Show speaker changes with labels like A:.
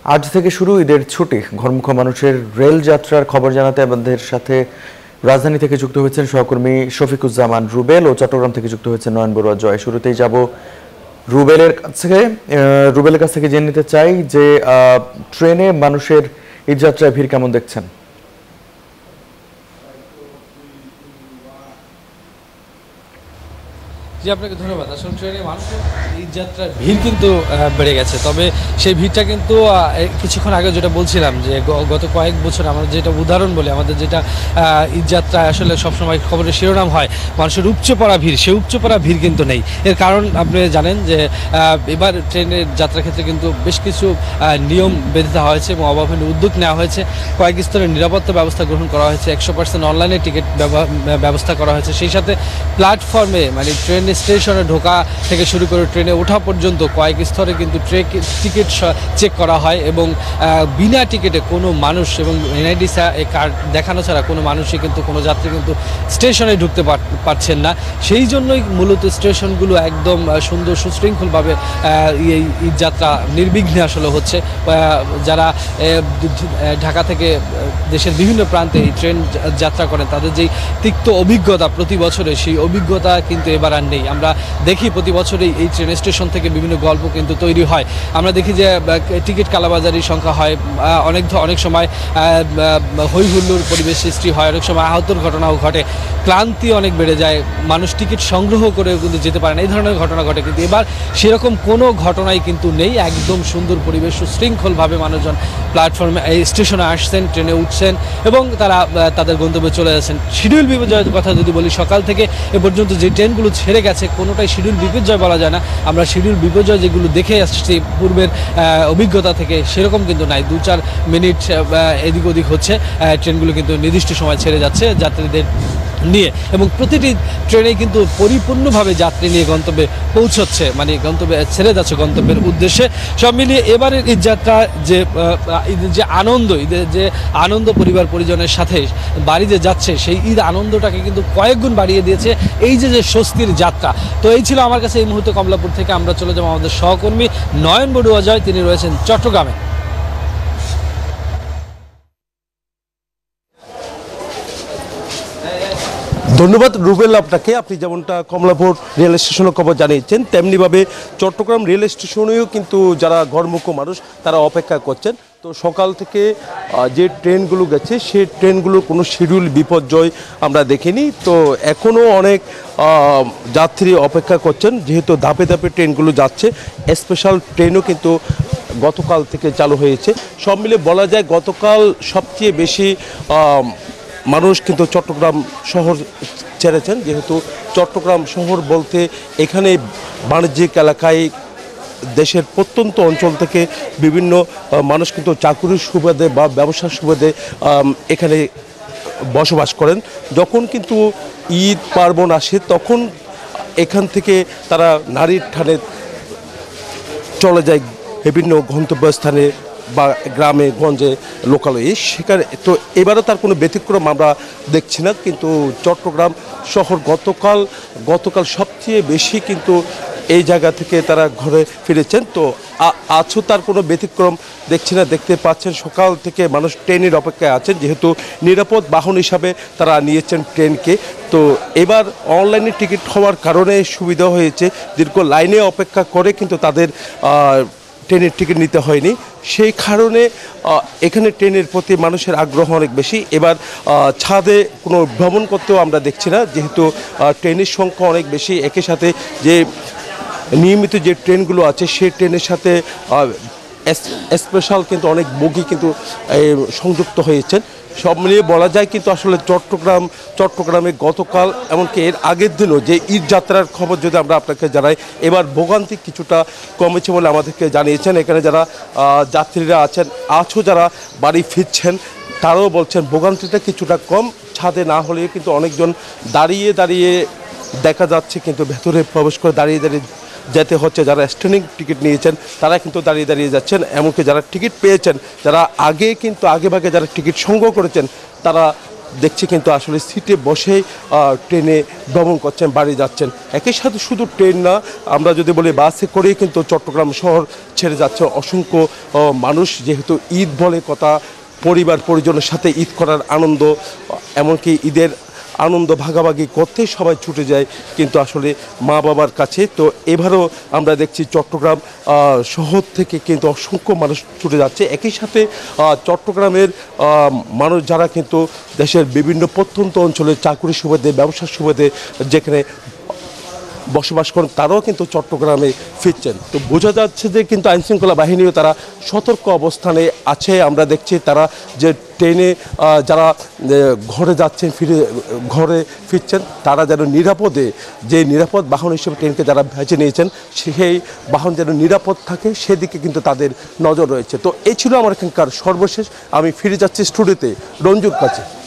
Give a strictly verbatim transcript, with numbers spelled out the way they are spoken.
A: আজ থেকে শুরু ঈদের ছুটি। ঘরমুখ মানুষের রেল যাত্রার খবর জানাতে আমাদের সাথে রাজধানী থেকে যুক্ত হয়েছেন সহকর্মী শফিকুজ্জামান রুবেল ও চট্টগ্রাম থেকে যুক্ত হয়েছেন নয়ন বড়ুয়া জয়। শুরুতেই যাব রুবেলের কাছে। রুবেলের কাছ থেকে জেনে নিতে চাই যে ট্রেনে মানুষের ঈদ যাত্রায় ভিড় কেমন দেখছেন?
B: জি, আপনাকে ধন্যবাদ। আসলে ট্রেনে মানুষের এই যাত্রার ভিড় কিন্তু বেড়ে গেছে, তবে সেই ভিড়টা কিন্তু কিছুক্ষণ আগে যেটা বলছিলাম যে গত কয়েক বছর আমরা যেটা উদাহরণ বলি, আমাদের যেটা ঈদ যাত্রায় আসলে সবসময় খবরের শিরোনাম হয় মানুষের উপচে পড়া ভিড়, সেই উপচে পড়া ভিড় কিন্তু নেই। এর কারণ আপনি জানেন যে এবার ট্রেনের যাত্রার ক্ষেত্রে কিন্তু বেশ কিছু নিয়ম বেঁধে দেওয়া হয়েছে এবং অভাবনীয় উদ্যোগ নেওয়া হয়েছে। কয়েক স্তরের নিরাপত্তা ব্যবস্থা গ্রহণ করা হয়েছে, একশো পার্সেন্ট অনলাইনে টিকিট ব্যবস্থা করা হয়েছে। সেই সাথে প্ল্যাটফর্মে মানে ট্রেন স্টেশনে ঢোকা থেকে শুরু করে ট্রেনে ওঠা পর্যন্ত কয়েক স্তরে কিন্তু টিকিট চেক করা হয় এবং বিনা টিকিটে কোনো মানুষ এবং এনআইডি কার্ড দেখানো ছাড়া কোনো মানুষই কিন্তু কোনো যাত্রী কিন্তু স্টেশনে ঢুকতে পারছেন না। সেই জন্যই মূলত স্টেশনগুলো একদম সুন্দর সুশৃঙ্খলভাবে এই ঈদ যাত্রা নির্বিঘ্নে আসলে হচ্ছে। যারা ঢাকা থেকে দেশের বিভিন্ন প্রান্তে এই ট্রেন যাত্রা করেন তাদের যেই তিক্ত অভিজ্ঞতা প্রতি বছরে, সেই অভিজ্ঞতা কিন্তু এবার আর নেই। আমরা দেখি প্রতি বছরই এই ট্রেন স্টেশন থেকে বিভিন্ন গল্প কিন্তু তৈরি হয়। আমরা দেখি যে টিকিট কালাবাজারির সংখ্যা হয়, অনেক অনেক সময় হই হুল্লোর পরিবেশ সৃষ্টি হয়, অনেক সময় আহতর ঘটনাও ঘটে, ক্লান্তি অনেক বেড়ে যায়, মানুষ টিকিট সংগ্রহ করেও কিন্তু যেতে পারে না, এই ধরনের ঘটনা ঘটে। কিন্তু এবার সেরকম কোনো ঘটনাই কিন্তু নেই। একদম সুন্দর পরিবেশ, সুশৃঙ্খলভাবে মানুষজন প্ল্যাটফর্মে এই স্টেশনে আসছেন, ট্রেনে উঠছেন এবং তারা তাদের গন্তব্যে চলে যাচ্ছেন। শিডিউল বিপর্যয়ের কথা যদি বলি, সকাল থেকে এ পর্যন্ত যে ট্রেনগুলো ছেড়ে গেছে কোনোটাই শিডিউল বিপর্যয় বলা যায় না। আমরা শিডিউল বিপর্যয় যেগুলো দেখে আসছি পূর্বের অভিজ্ঞতা থেকে, সেরকম কিন্তু নাই। দু চার মিনিট এদিক ওদিক হচ্ছে, ট্রেনগুলো কিন্তু নির্দিষ্ট সময় ছেড়ে যাচ্ছে যাত্রীদের নিয়ে এবং প্রতিটি ট্রেনে কিন্তু পরিপূর্ণভাবে যাত্রী নিয়ে গন্তব্যে পৌঁছচ্ছে, মানে গন্তব্যে ছেড়ে যাচ্ছে গন্তব্যের উদ্দেশ্যে। সব মিলিয়ে এবারের ঈদ যাত্রা যে ঈদের যে আনন্দ, ঈদের যে আনন্দ পরিবার পরিজনের সাথে বাড়িতে যাচ্ছে, সেই ঈদ আনন্দটাকে কিন্তু কয়েক গুণ বাড়িয়ে দিয়েছে এই যে যে স্বস্তির যাত্রা। তো এই ছিল আমার কাছে এই মুহূর্তে কমলাপুর থেকে। আমরা চলে যাবো আমাদের সহকর্মী নয়ন বড়ুয়া জয়, তিনি রয়েছেন চট্টগ্রামে।
C: ধন্যবাদ রুবেল আপনাকে। আপনি যেমনটা কমলাপুর রেল স্টেশনের খবর জানিয়েছেন, তেমনিভাবে চট্টগ্রাম রেল স্টেশনেও কিন্তু যারা ঘরমুখ মানুষ তারা অপেক্ষা করছেন। তো সকাল থেকে যে ট্রেনগুলো গেছে সেই ট্রেনগুলোর কোনো শিডিউল বিপর্যয় আমরা দেখিনি। তো এখনও অনেক যাত্রী অপেক্ষা করছেন, যেহেতু ধাপে ধাপে ট্রেনগুলো যাচ্ছে। স্পেশাল ট্রেনও কিন্তু গতকাল থেকে চালু হয়েছে। সব মিলে বলা যায় গতকাল সবচেয়ে বেশি মানুষ কিন্তু চট্টগ্রাম শহর ছেড়েছেন, যেহেতু চট্টগ্রাম শহর বলতে এখানে বাণিজ্যিক এলাকায় দেশের প্রত্যন্ত অঞ্চল থেকে বিভিন্ন মানুষ কিন্তু চাকুরির সুবাদে বা ব্যবসার সুবাদে এখানে বসবাস করেন। যখন কিন্তু ঈদ পার্বণ আসে তখন এখান থেকে তারা নারীর ঠানে চলে যায় বিভিন্ন গন্তব্যস্থানে বা গ্রামে গঞ্জে লোকালয়ে, সেখানে তো এবারও তার কোনো ব্যতিক্রম আমরা দেখছি না। কিন্তু চট্টগ্রাম শহর গতকাল গতকাল সবচেয়ে বেশি কিন্তু এই জায়গা থেকে তারা ঘরে ফিরেছেন। তো আজও তার কোনো ব্যতিক্রম দেখছি না। দেখতে পাচ্ছেন সকাল থেকে মানুষ ট্রেনের অপেক্ষায় আছেন, যেহেতু নিরাপদ বাহন হিসাবে তারা নিয়েছেন ট্রেনকে। তো এবার অনলাইনে টিকিট হওয়ার কারণে সুবিধা হয়েছে, দীর্ঘ লাইনে অপেক্ষা করে কিন্তু তাদের ট্রেনের টিকিট নিতে হয়নি। সেই কারণে এখানে ট্রেনের প্রতি মানুষের আগ্রহ অনেক বেশি। এবার ছাদে কোনো ভ্রমণ করতেও আমরা দেখছি না, যেহেতু ট্রেনের সংখ্যা অনেক বেশি। একই সাথে যে নিয়মিত যে ট্রেনগুলো আছে সেই ট্রেনের সাথে স্পেশাল কিন্তু অনেক বগি কিন্তু সংযুক্ত হয়েছেন। সব মিলিয়ে বলা যায় কিন্তু আসলে চট্টগ্রাম চট্টগ্রামে গতকাল এমনকি এর আগের দিনও যে ঈদ যাত্রার খবর যদি আমরা আপনাকে জানাই, এবার ভোগান্তি কিছুটা কমেছে বলে আমাদেরকে জানিয়েছেন এখানে যারা যাত্রীরা আছেন। আজও যারা বাড়ি ফিরছেন তারাও বলছেন ভোগান্তিটা কিছুটা কম। ছাদে না হলেও কিন্তু অনেকজন দাঁড়িয়ে দাঁড়িয়ে দেখা যাচ্ছে, কিন্তু ভেতরে প্রবেশ করে দাঁড়িয়ে দাঁড়িয়ে যেতে হচ্ছে। যারা স্ট্যান্ডিং টিকিট নিয়েছেন তারা কিন্তু দাঁড়িয়ে দাঁড়িয়ে যাচ্ছেন, এমনকি যারা টিকিট পেয়েছেন, যারা আগে কিন্তু আগে ভাগে যারা টিকিট সংগ্রহ করেছেন তারা দেখছি কিন্তু আসলে সিটে বসেই ট্রেনে ভ্রমণ করছেন, বাড়ি যাচ্ছেন। একই সাথে শুধু ট্রেন না, আমরা যদি বলি বাসে করেই কিন্তু চট্টগ্রাম শহর ছেড়ে যাচ্ছে অসংখ্য মানুষ, যেহেতু ঈদ বলে কথা, পরিবার পরিজনের সাথে ঈদ করার আনন্দ, এমনকি ঈদের আনন্দ ভাগাভাগি করতেই সবাই ছুটে যায় কিন্তু আসলে মা বাবার কাছে। তো এবারও আমরা দেখছি চট্টগ্রাম শহর থেকে কিন্তু অসংখ্য মানুষ ছুটে যাচ্ছে। একই সাথে চট্টগ্রামের মানুষ যারা কিন্তু দেশের বিভিন্ন প্রত্যন্ত অঞ্চলে চাকুরি সুবাদে, ব্যবসার সুবাদে যেখানে বসবাস করেন, তারাও কিন্তু চট্টগ্রামে ফিরছেন। তো বোঝা যাচ্ছে যে কিন্তু আইনশৃঙ্খলা বাহিনীও তারা সতর্ক অবস্থানে আছে। আমরা দেখছি তারা যে ট্রেনে যারা ঘরে যাচ্ছেন, ফিরে ঘরে ফিরছেন, তারা যেন নিরাপদে, যে নিরাপদ বাহন হিসেবে ট্রেনকে যারা বেছে নিয়েছেন, সেই বাহন যেন নিরাপদ থাকে সেদিকে কিন্তু তাদের নজর রয়েছে। তো এই ছিল আমার এখানকার সর্বশেষ। আমি ফিরে যাচ্ছি স্টুডিওতে রঞ্জুর কাছে।